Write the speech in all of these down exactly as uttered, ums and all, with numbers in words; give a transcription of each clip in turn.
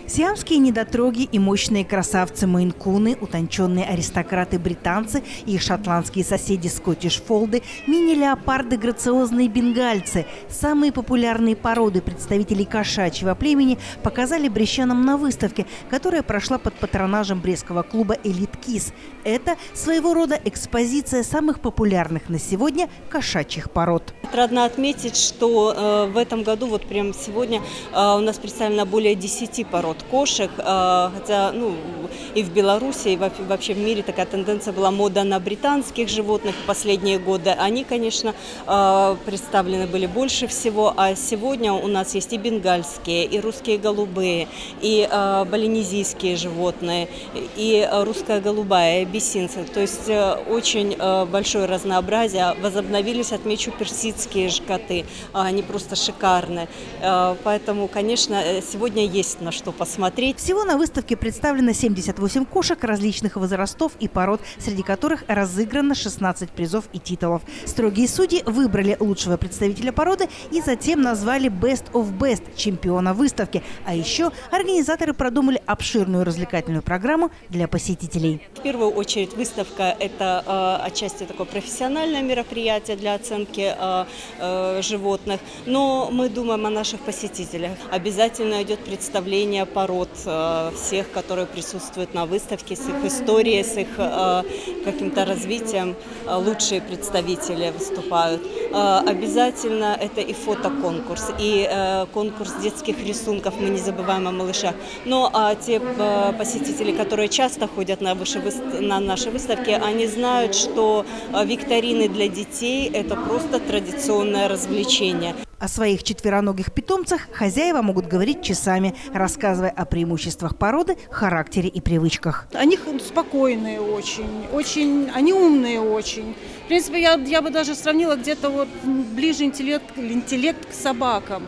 Сиамские недотроги и мощные красавцы мейн-куны, утонченные аристократы-британцы и их шотландские соседи скоттиш-фолды, мини-леопарды, грациозные бенгальцы – самые популярные породы представителей кошачьего племени показали брестчанам на выставке, которая прошла под патронажем брестского клуба «Элит Кис». Это своего рода экспозиция самых популярных на сегодня кошачьих пород. Трудно отметить, что э, в этом году, вот прямо сегодня, э, у нас представлено более десяти пород кошек, э, хотя ну, и в Беларуси, и вообще в мире такая тенденция была мода на британских животных в последние годы. Они, конечно, э, представлены были больше всего, а сегодня у нас есть и бенгальские, и русские голубые, и э, балинезийские животные, и русская голубая, и абиссинцы. То есть э, очень э, большое разнообразие. Возобновились, отмечу, персидские коты, они просто шикарные. Поэтому, конечно, сегодня есть на что посмотреть. Всего на выставке представлено семьдесят восемь кошек различных возрастов и пород, среди которых разыграно шестнадцать призов и титулов. Строгие судьи выбрали лучшего представителя породы и затем назвали Best of Best чемпиона выставки. А еще организаторы продумали обширную развлекательную программу для посетителей. В первую очередь выставка – это э, отчасти такое профессиональное мероприятие для оценки э, э, животных, но мы думаем о наших посетителях. Обязательно идет представление пород э, всех, которые присутствуют на выставке, с их историей, с их э, каким-то развитием. Э, лучшие представители выступают. Э, обязательно это и фотоконкурс, и э, конкурс детских рисунков, мы не забываем о малышах. Но а те э, посетители, которые часто ходят на, выше, на наши выставки, они знают, что э, викторины для детей – это просто традиционное развлечение. О своих четвероногих питомцах хозяева могут говорить часами, рассказывая о преимуществах породы, характере и привычках. Они спокойные очень, очень, они умные очень. В принципе, я, я бы даже сравнила где-то вот ближе интеллект, интеллект к собакам.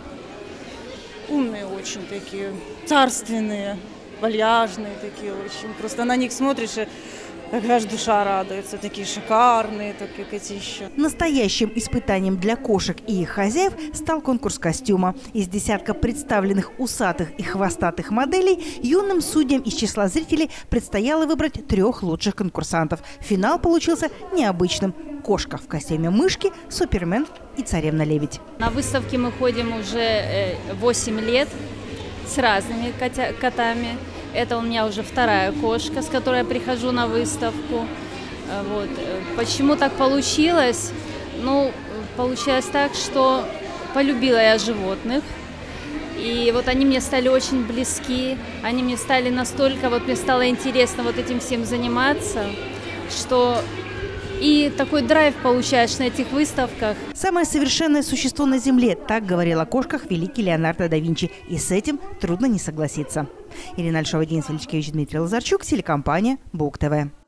Умные очень такие, царственные, вальяжные такие очень. Просто на них смотришь и аж душа радуется. Такие шикарные, такие котища. Настоящим испытанием для кошек и их хозяев стал конкурс костюма. Из десятка представленных усатых и хвостатых моделей юным судьям из числа зрителей предстояло выбрать трех лучших конкурсантов. Финал получился необычным. Кошка в костюме мышки, Супермен и Царевна-лебедь. На выставке мы ходим уже восемь лет с разными котя- котами. Это у меня уже вторая кошка, с которой я прихожу на выставку. Вот. Почему так получилось? Ну, получилось так, что полюбила я животных. И вот они мне стали очень близки. Они мне стали настолько, вот мне стало интересно вот этим всем заниматься, что и такой драйв получаешь на этих выставках. Самое совершенное существо на Земле – так говорил о кошках великий Леонардо да Винчи. И с этим трудно не согласиться. Ирина Альшова, Денис Величкевич, Дмитрий Лазарчук, телекомпания БУК ТВ.